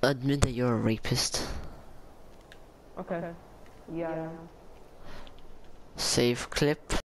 admit that you're a rapist. Okay. Yeah. Save clip.